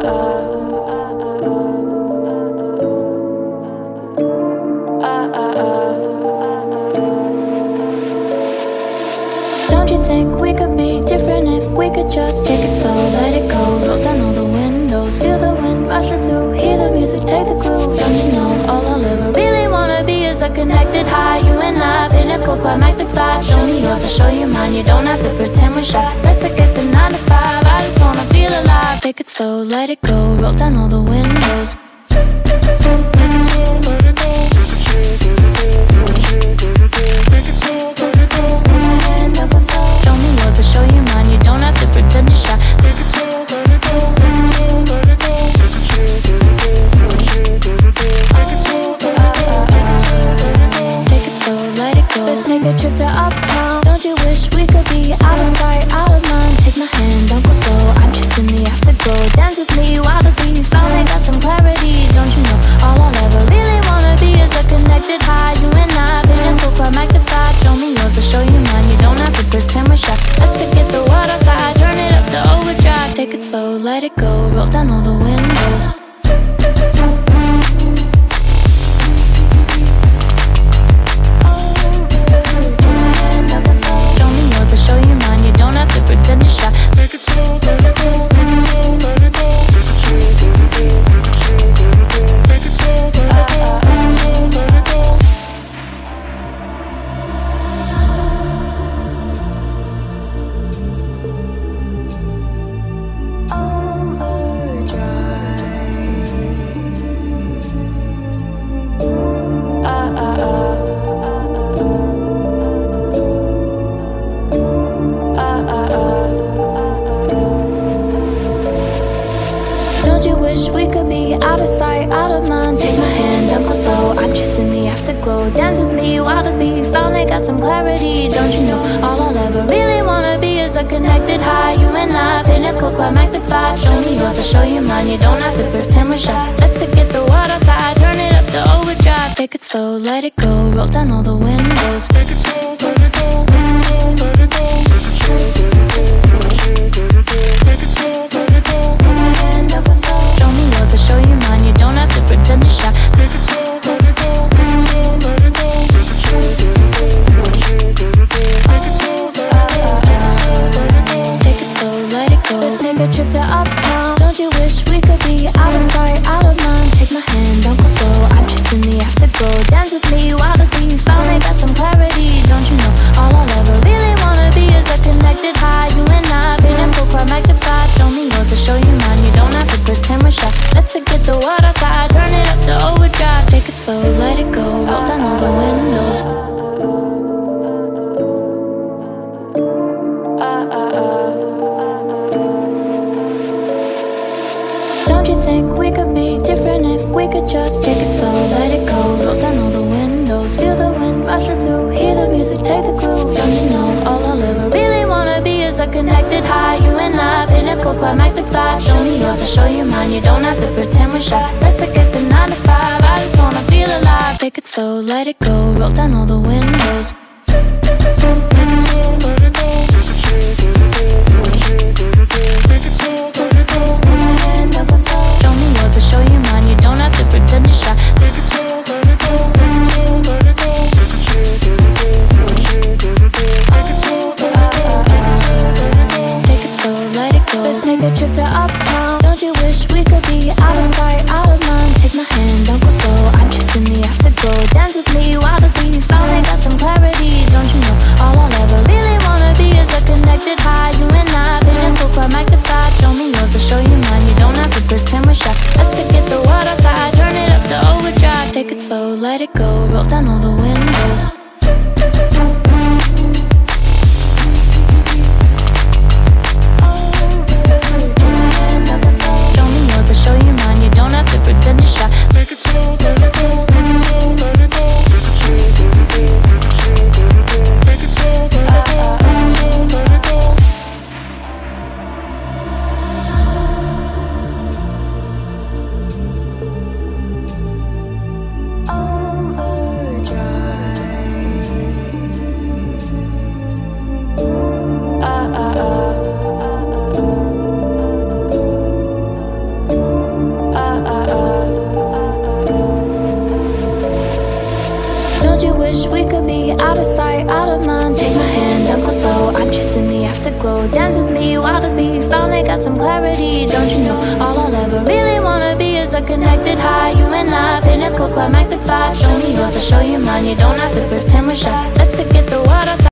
Don't you think we could be different if we could just take it slow, let it go, roll down all the windows, feel the wind rushing through, hear the music, take the groove. Don't you know all I'll ever really wanna be is a connected high, you and I, pinnacle, climactic vibe. Show me yours, I'll show you mine, you don't have to pretend we're shy. Let's forget the 9 to 5, I just wanna feel alive. Take it slow, let it go, roll down all the windows. Show me yours, I'll show you mine, you don't have to pretend you're shy. Take it slow, let it go, take it slow, let it go, take it slow, let it go, take it slow, take it slow, let it go. Let's take a trip to uptown. Don't you wish we could be out of sight, out of mind? Take my hand, don't go slow, I'm chasing the afterglow. Dance with me while the beat finally got some clarity. Don't you know all I'll ever really wanna be is a connected high, you and I, pinnacle, climactic vibe. Show me yours, I'll show you mine, you don't have to pretend we're shy. Let's forget the world outside, turn it up to overdrive. Take it slow, let it go, roll down all the windows. Show me yours, I'll show you mine, you don't have to pretend you're shy. Take it slow, let it go, take it slow, let it go, take it slow, take it slow, let it go, take it slow, let it go. Don't you wish we could be out of sight, out of mind? Take my hand, don't go slow, I'm chasing the afterglow. Dance with me while the beat finally got some clarity. Don't you know all I'll ever really wanna be is a connected high, you and I, pinnacle, climactic vibe. Show me yours, I'll show you mine, you don't have to pretend we're shy. Let's forget the world outside, turn it up to overdrive. Take it slow, let it go, roll down all the windows. Take it slow, let it go, take it slow, let it go, take it slow, let it go, take it slow, let it go. Show me yours, I'll show you mine, you don't have to pretend you're shy. Take it slow, let it go, take it slow, let it go, take it slow, take it slow, take it slow, let it go. Let's take a trip to uptown. Don't you wish we could be out of sight, out of mind? Take my hand, don't go slow, I'm chasing the afterglow. Dance with me while the beat finally got some clarity. Don't you know all I'll ever really wanna be is a connected high, you and I, pinnacle, climactic vibe. Show me yours, I'll show you mine, you don't have to pretend we're shy. Let's forget the world outside, turn it up to overdrive. Take it slow, let it go, roll down all the windows. Don't you think we could be different if we could just take it slow, let it go, roll down all the windows, feel the wind rushing through, hear the music, take the groove. Don't you know all I'll ever really wanna be is a connected high, you and I, pinnacle, climactic vibe. Show me yours, I'll show you mine, you don't have to pretend we're shy. Let's forget the 9 to 5, I just wanna feel alive. Take it slow, let it go, roll down all the windows. Take it slow, let it go, take it slow, let it go, take it slow, let it go. Show me yours, I'll show you mine, you don't have to pretend you're shy. Take it slow, let it go, take it slow, let it go, take it slow, let it go, take it slow, take it slow, let it go. Let's take a trip to uptown. Don't you wish we could be out of sight, out of mind? Take my hand, don't go slow, I'm chasing the afterglow. Dance with me while the beat finally got some clarity. Don't you know all I'll ever really wanna be is a connected high, you and I, pinnacle, climactic vibe. Show me yours, I'll show you mine, you don't have to pretend we're shy. Let's forget the world outside, turn it up to overdrive. Take it slow, let it go, roll down all the windows. Show me yours, I'll show you mine, you don't have to pretend you're shy. Take it slow, let it go, take it slow, let it go, take it slow, let it go, take it slow, let it go, let it go. Overdrive. wish we could be out of sight, out of mind. Take my hand, don't go slow, I'm chasing the afterglow. Dance with me, wild as me, finally got some clarity. Don't you know, all I'll ever really wanna be is a connected high. You and I, pinnacle, climactic vibe. Show me yours, I'll show you mine. You don't have to pretend we're shy. Let's forget the world outside.